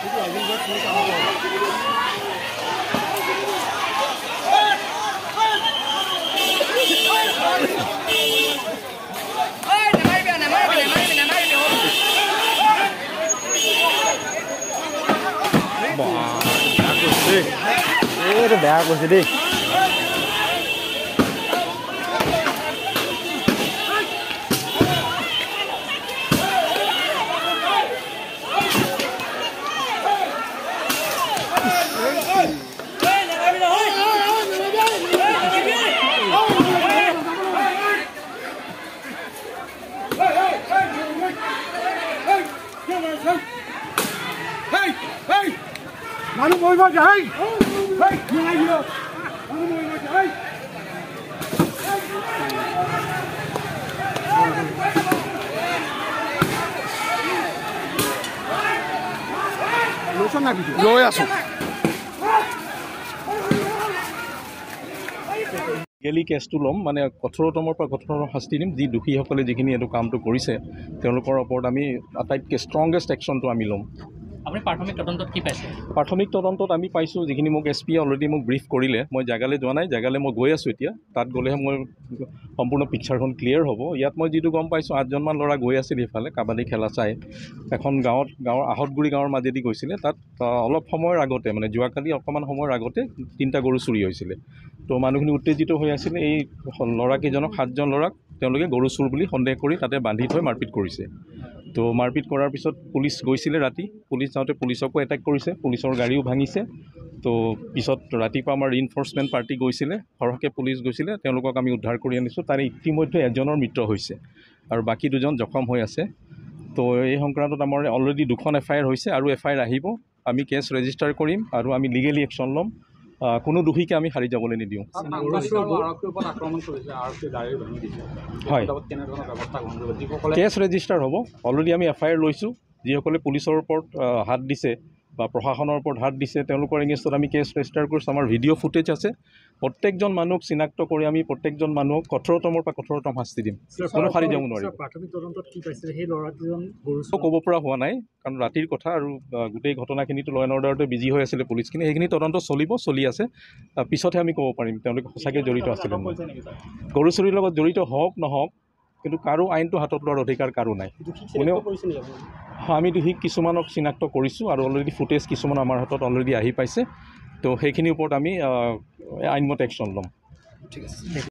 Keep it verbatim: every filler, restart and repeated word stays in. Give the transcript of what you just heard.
এইটো বেয়া কৈছে দেই Manu boy boy hey hey ngai yo Manu boy boy hey Loson na bidu লৈ আছো গেলি কেছটো ল'ম মানে কঠোৰতমৰ পৰা কঠোৰ শাস্তি দিম যি দোষীসকলে যিখিনি এইটো কামটো কৰিছে তেওঁলোকৰ ওপৰত আমি আটাইতকৈ ষ্ট্ৰংগেষ্ট একশ্যনটো আমি ল'ম আপুনি প্ৰাথমিক তদন্তত কি পাইছে প্ৰাথমিক তদন্তত আমি পাইছোঁ যিখিনি মোক এছ পিয়ে অলৰেডি মোক ব্ৰিফ কৰিলে মই জেগালৈ যোৱা নাই জেগালৈ মই গৈ আছোঁ এতিয়া তাত গ'লেহে মই সম্পূৰ্ণ পিকচাৰখন ক্লিয়াৰ হ'ব ইয়াত মই যিটো গম পাইছোঁ আঠজনমান ল'ৰা গৈ আছিল সেইফালে কাবাডী খেলা চাই এখন গাঁৱত গাঁৱৰ আহতগুৰি গাঁৱৰ মাজেদি গৈছিলে তাত অলপ সময়ৰ আগতে মানে যোৱাকালি অকণমান সময়ৰ আগতে তিনিটা গৰু চুৰি হৈছিলে তো মানুহখিনি উত্তেজিত হৈ আছিলে এই ল'ৰাকেইজনক সাতজন ল'ৰাক তেওঁলোকে গৰু চুৰ বুলি সন্দেহ কৰি তাতে বান্ধি থৈ মাৰপিট কৰিছে তো মাৰপিট কৰাৰ পিছত পুলিচ গৈছিলে ৰাতি পুলিচ যাওঁতে পুলিচকো এটেক কৰিছে পুলিচৰ গাড়ীও ভাঙিছে তো পিছত ৰাতিপুৱা আমাৰ ৰিইনফৰ্চমেণ্ট পাৰ্টি গৈছিলে সৰহকৈ পুলিচ গৈছিলে তেওঁলোকক আমি উদ্ধাৰ কৰি আনিছোঁ তাৰে ইতিমধ্যে এজনৰ মৃত্যু হৈছে আৰু বাকী দুজন জখম হৈ আছে তো এই সংক্ৰান্তত আমাৰ অলৰেডি দুখন এফ আই আৰ হৈছে আৰু এফ আই আৰ আহিব আমি কেছ ৰেজিষ্টাৰ কৰিম আৰু আমি লিগেলি একশ্যন ল'ম কোনো দোষীকে আমি হাৰি যাবলৈ নিদিওঁ হয় কেছ ৰেজিষ্টাৰ হ'ব অলৰেডি আমি এফ আই আৰ লৈছোঁ যিসকলে পুলিচৰ ওপৰত হাত দিছে বা প্ৰশাসনৰ ওপৰত হাত দিছে তেওঁলোকৰ এগেইনষ্টত আমি কেছ ৰেজিষ্টাৰ কৰিছোঁ আমাৰ ভিডিঅ' ফুটেজ আছে প্ৰত্যেকজন মানুহক চিনাক্ত কৰি আমি প্ৰত্যেকজন মানুহক কঠোৰতমৰ পৰা কঠোৰতম শাস্তি দিম কোনো হাৰি যাব নোৱাৰিব প্ৰাথমিক তদন্তত কি পাইছে সেই ল'ৰাজন গৰু ক'ব পৰা হোৱা নাই কাৰণ ৰাতিৰ কথা আৰু গোটেই ঘটনাখিনিতো ল' এণ্ড অৰ্ডাৰতে বিজি হৈ আছিলে পুলিচখিনি সেইখিনি তদন্ত চলিব চলি আছে পিছতহে আমি ক'ব পাৰিম তেওঁলোকে সঁচাকৈ জড়িত আছিলে গৰু চুৰিৰ লগত জড়িত হওক নহওক কিন্তু কাৰো আইনটো হাতত লোৱাৰ অধিকাৰ কাৰো নাই কোনেও আমি দোষী কিছুমানক চিনাক্ত কৰিছোঁ আৰু অলৰেডি ফুটেজ কিছুমান আমাৰ হাতত অলৰেডি আহি পাইছে তো সেইখিনিৰ ওপৰত আমি আইনমতে একশ্যন ল'ম ঠিক আছে